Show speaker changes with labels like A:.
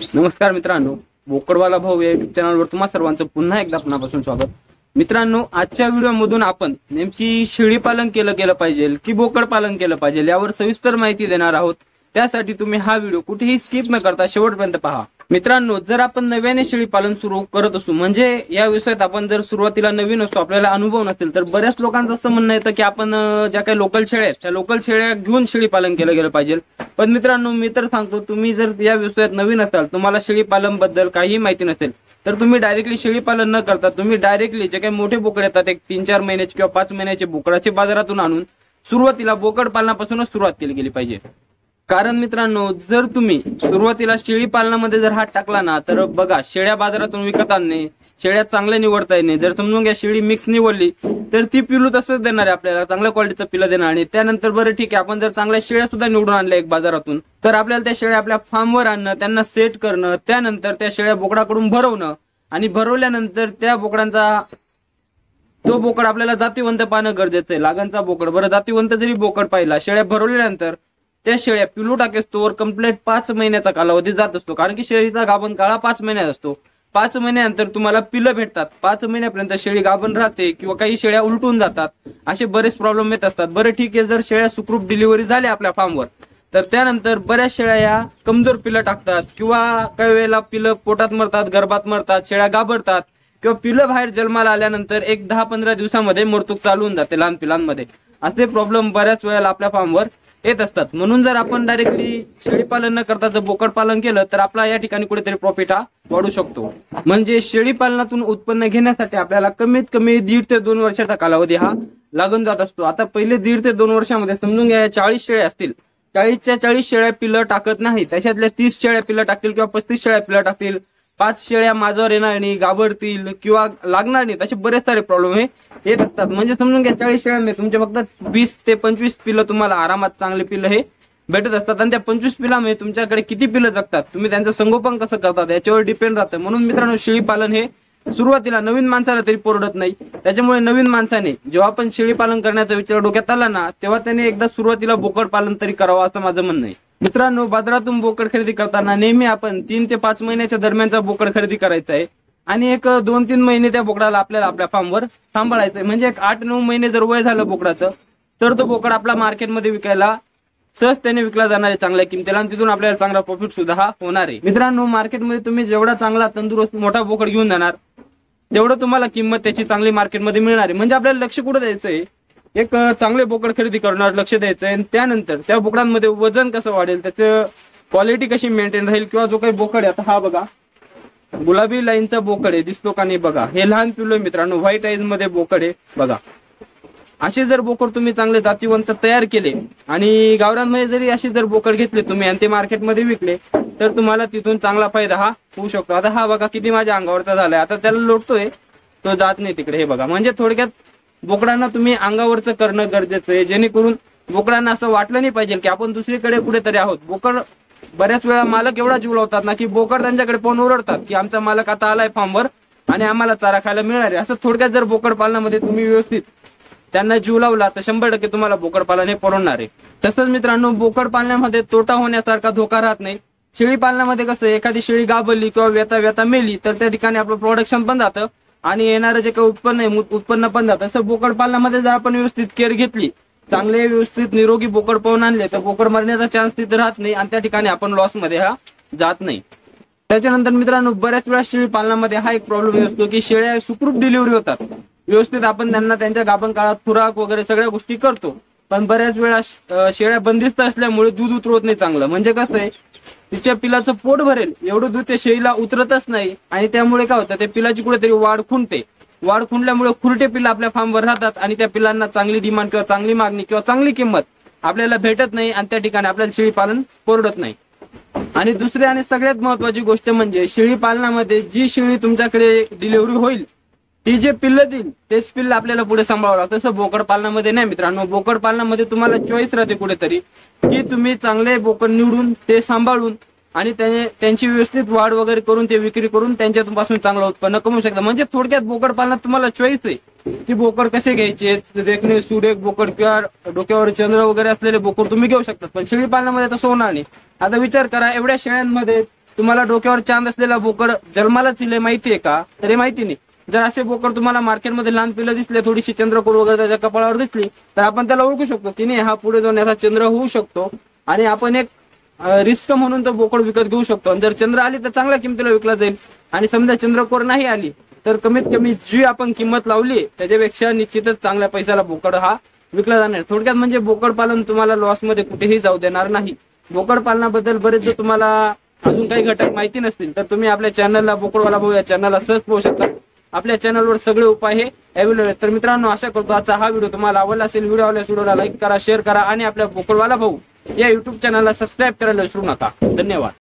A: नमस्कार मित्रांनो, बोकडवाला भाऊ या युट्यूब चॅनलवर तुम्हा सर्वांचं पुन्हा एकदा मनापासून स्वागत। मित्रांनो, आजच्या व्हिडिओमधून आपण नेमकी शेळी पालन केलं पाहिजे की बोकड पालन केलं पाहिजे यावर सविस्तर माहिती देणार आहोत। त्यासाठी तुम्ही हा व्हिडिओ कुठेही स्किप न करता शेवटपर्यंत पहा। मित्रांनो, जर आपण नव्याने शेळी पालन सुरू करत असू, म्हणजे या व्यवसायात आपण जर सुरुवातीला नवीन असतो, आपल्याला अनुभव नसेल, तर बऱ्याच लोकांचं असं म्हणणं येतं की आपण ज्या काही लोकल शेळ्या आहेत त्या लोकल शेळ्या घेऊन शेळी पालन केलं गेलं पाहिजे। पण मित्रांनो, मी तर सांगतो, तुम्ही जर या व्यवसायात नवीन असाल, तुम्हाला शेळी पालन बद्दल काही माहिती नसेल, तर तुम्ही डायरेक्टली शेळी पालन न करता तुम्ही डायरेक्टली जे काही मोठे बोकड येतात, एक 3-4 महिन्याचे किंवा 5 महिन्याचे बोकडाचे बाजारातून आणून सुरुवातीला बोकड पालनापासूनच सुरुवात केली गेली पाहिजे। कारण मित्रांनो, जर तुम्ही सुरुवातीला शेळी पालनामध्ये जर हात टाकला ना, तर बघा, शेळ्या बाजारातून विकत आणणे, शेळ्या चांगल्या निवडता येणे, जर समजून घ्या शेळी मिक्स निवडली तर ती पिलू तसंच देणार आहे, आपल्याला चांगल्या क्वालिटीचं पिलं देणार। आणि त्यानंतर बरं ठीक आहे, आपण जर चांगल्या शेळ्या सुद्धा निवडून आणल्या एक बाजारातून, तर आपल्याला त्या शेळ्या आपल्या फार्मवर आणणं, त्यांना सेट करणं, त्यानंतर त्या शेळ्या बोकडाकडून भरवणं, आणि भरवल्यानंतर त्या बोकडांचा तो बोकड आपल्याला जातीवंत पाहणं गरजेचं आहे। लागणचा बोकड, बरं जातीवंत जरी बोकड पाहिला, शेळ्या भरवल्यानंतर त्या शेळ्या पिलू टाकेस्तोवर कंप्लीट 5 महिन्याचा कालावधी जात असतो, कारण की शेळीचा गाभण काळा 5 महिन्यात असतो। 5 महिन्यानंतर तुम्हाला पिलं भेटतात, 5 महिन्यापर्यंत शेळी गाभण राहते किंवा काही शेळ्या उलटून जातात, असे बरेच प्रॉब्लेम येत असतात। बरं ठीक आहे, जर शेळ्या सुखरूप डिलिव्हरी झाल्या आपल्या फार्मवर, तर त्यानंतर बऱ्याच शेळ्या या कमजोर पिलं टाकतात, किंवा काही वेळेला पिलं पोटात मरतात, गर्भात मरतात, शेळ्या गाभरतात, किंवा पिलं बाहेर जन्माला आल्यानंतर एक 10-15 दिवसामध्ये मरतूक चालू होऊन जाते लहान पिलांमध्ये। असे प्रॉब्लेम बऱ्याच वेळेला आपल्या फार्मवर येत असतात। म्हणून जर आपण डायरेक्टली शेळी पालन न करता जर बोकड पालन केलं, तर आपला या ठिकाणी कुठेतरी प्रॉफिट हा वाढू शकतो। म्हणजे शेळी पालनातून उत्पन्न घेण्यासाठी आपल्याला कमीत कमी 1.5 ते 2 वर्षाचा कालावधी हा लागून जात असतो। आता पहिले 1.5 ते 2 वर्षामध्ये समजून घ्या, 40 शेळ्या असतील, 40च्या 40 शेळ्या पिलं टाकत नाही, त्याच्यातल्या 30 शेळ्या पिलं टाकतील किंवा 35 शेळ्या पिलं टाकतील, 5 शेळ्या माझ्यावर येणार नाही, गाभरतील किंवा लागणार नाही, असे बरेच सारे प्रॉब्लेम हे येत असतात। म्हणजे समजून घ्या, 40 शेळ्यांमध्ये तुमचे फक्त 20 ते 25 पिलं तुम्हाला आरामात चांगले पिलं हे भेटत असतात। आणि त्या 25 पिलामध्ये तुमच्याकडे किती पिलं जगतात, तुम्ही त्यांचं संगोपन कसं करतात याच्यावर डिपेंड राहतं। म्हणून मित्रांनो, शेळी पालन हे सुरुवातीला नवीन माणसाला तरी परवडत नाही। त्याच्यामुळे नवीन माणसाने जेव्हा आपण शेळी पालन करण्याचा विचार डोक्यात आला ना, तेव्हा त्याने एकदा सुरुवातीला बोकड पालन तरी करावं, असं माझं म्हणणं आहे। मित्रांनो, बाजारातून बोकड खरेदी करताना नेहमी आपण 3 ते 5 महिन्याच्या दरम्यानचा बोकड खरेदी करायचा आहे, आणि एक 2-3 महिने त्या बोकडाला आपल्याला आपल्या फार्मवर सांभाळायचं आहे। म्हणजे एक 8-9 महिने जर वय झालं बोकडाचं, तर तो बोकड आपला मार्केटमध्ये विकायला सहजतेने विकला जाणार आहे चांगल्या किमतीला, आणि तिथून आपल्याला चांगला प्रॉफिट सुद्धा हा होणार आहे। मित्रांनो, मार्केटमध्ये तुम्ही जेवढा चांगला तंदुरुस्त मोठा बोकड घेऊन जाणार, तेवढं तुम्हाला किंमत त्याची चांगली मार्केटमध्ये मिळणार आहे। म्हणजे आपल्याला लक्ष कुठं द्यायचंय, एक चांगले बोकड खरेदी करण्यावर लक्ष द्यायचं आहे, आणि त्यानंतर त्या बोकडांमध्ये वजन कसं वाढेल, त्याचं क्वालिटी कशी मेंटेन राहील, किंवा जो काही बोकड आहे, आता हा बघा गुलाबी लाईनचा बोकड आहे, दिसतो का नाही बघा, हे लहान पिल्लू आहे मित्रांनो, व्हाईट आईज मध्ये बोकड आहे बघा। असे जर बोकड तुम्ही चांगले जातीवंत तयार केले, आणि गावरांमध्ये जरी असे जर बोकड घेतले तुम्ही आणि ते मार्केटमध्ये विकले, तर तुम्हाला तिथून चांगला फायदा हा होऊ शकतो। आता हा बघा किती माझ्या अंगावरचा झालाय, आता त्याला लोटतोय, तो जात नाही तिकडे, हे बघा। म्हणजे थोडक्यात बोकडांना तुम्ही अंगावरचं करणं गरजेचं आहे, जेणेकरून बोकडांना असं वाटलं नाही पाहिजे की आपण दुसरीकडे कुठेतरी आहोत। बोकड बऱ्याच वेळा मालक एवढा जीव लावतात ना, की बोकड त्यांच्याकडे पाहून ओरडतात की आमचा मालक आता आलाय फार्मवर आणि आम्हाला चारा खायला मिळणार आहे। असं थोडक्यात जर बोकड पालनामध्ये तुम्ही व्यवस्थित त्यांना जीव लावला, तर 100% तुम्हाला बोकड पालन हे परवडणार आहे। तसंच मित्रांनो, बोकड पालनामध्ये तोटा होण्यासारखा धोका राहत नाही। शेळी पालनामध्ये कसं, एखादी शेळी गाभरली किंवा व्यथा मेली, तर त्या ठिकाणी आपलं प्रोडक्शन पण जातं, आणि येणारं जे काही उत्पन्न आहे उत्पन्न पण जातं। तसं बोकड पालनामध्ये जर आपण व्यवस्थित केअर घेतली, चांगले व्यवस्थित निरोगी बोकड पाहून आणले, तर बोकड मरण्याचा चान्स तिथे राहत नाही, आणि त्या ठिकाणी आपण लॉस मध्ये हा जात नाही। त्याच्यानंतर मित्रांनो, बऱ्याच वेळा शेळी पालनामध्ये हा एक प्रॉब्लेम असतो की शेळ्या सुखरूप डिलिव्हरी होतात, व्यवस्थित आपण त्यांना त्यांच्या गाभण काळात खुराक वगैरे सगळ्या गोष्टी करतो, पण बऱ्याच वेळा शेळ्या बंदिस्त असल्यामुळे दूध उतरवत नाही चांगलं। म्हणजे कसं आहे, तिच्या पिलाचं पोट भरेल एवढं दूध त्या शेळीला उतरतच नाही, आणि त्यामुळे काय होतं, त्या पिलाची कुठेतरी वाढ खुंटते, वाढ खुंटल्यामुळे खुरटे पिलं आपल्या फार्मवर राहतात, आणि त्या पिलांना चांगली डिमांड किंवा चांगली मागणी किंवा चांगली किंमत आपल्याला भेटत नाही, आणि त्या ठिकाणी आपल्याला शेळी पालन परवडत नाही। आणि दुसरी आणि सगळ्यात महत्वाची गोष्ट म्हणजे, शेळी पालनामध्ये जी शेळी तुमच्याकडे डिलिव्हरी होईल, ती जे पिल्लं देईल तेच पिल्लं आपल्याला पुढे सांभाळावं लागतं। तसं बोकड पालनामध्ये नाही मित्रांनो, बोकड पालनामध्ये तुम्हाला चॉईस राहते कुठेतरी, की तुम्ही चांगले बोकड निवडून ते सांभाळून आणि त्यांची व्यवस्थित वाढ वगैरे करून ते विक्री करून त्यांच्यापासून चांगलं उत्पन्न कमवू शकता। म्हणजे थोडक्यात बोकड पालनात तुम्हाला चॉईस आहे की बोकड कसे घ्यायचे, देखणे सुरेख बोकड किंवा डोक्यावर चंद्र वगैरे असलेले बोकड तुम्ही घेऊ शकता, पण शेळी पालनामध्ये तसं होणार नाही। आता विचार करा, एवढ्या शेळ्यांमध्ये तुम्हाला डोक्यावर चांद असलेला बोकड जन्मालाच दिले माहितीये का? तरी माहिती नाही. जर असे बोकड तुम्हाला मार्केटमध्ये लहान पिलं दिसले, थोडीशी चंद्रकोर वगैरे त्याच्या कपाळावर दिसली, तर आपण त्याला ओळखू शकतो की नाही हा पुढे जाऊन याचा चंद्र होऊ शकतो, आणि आपण एक रिस्क म्हणून तो बोकड विकत घेऊ शकतो. आणि जर चंद्र आली तर चांगल्या किमतीला विकला जाईल, आणि समजा चंद्रकोर नाही आली तर कमीत कमी जी आपण किंमत लावली त्याच्यापेक्षा निश्चितच चांगल्या पैशाला बोकड हा विकला जाणार. थोडक्यात म्हणजे बोकड पालन तुम्हाला लॉस मध्ये कुठेही जाऊ देणार नाही. बोकड पालनाबद्दल बरेच जर तुम्हाला अजून काही घटक माहिती नसतील तर तुम्ही आपल्या चॅनलला बोकडवाला भाऊ या चॅनलला सहज पाहू शकता. आपल्या चॅनलवर सगळे उपाय हे अवेलेबल आहेत. तर मित्रांनो, आशा करतो आजचा हा व्हिडिओ तुम्हाला आवडला असेल. व्हिडिओ आवडल्यास व्हिडिओला लाईक करा, शेअर करा, आणि आपल्या बोकडवाला भाऊ या युट्यूब चॅनलला सबस्क्राईब करायला विसरू नका. धन्यवाद.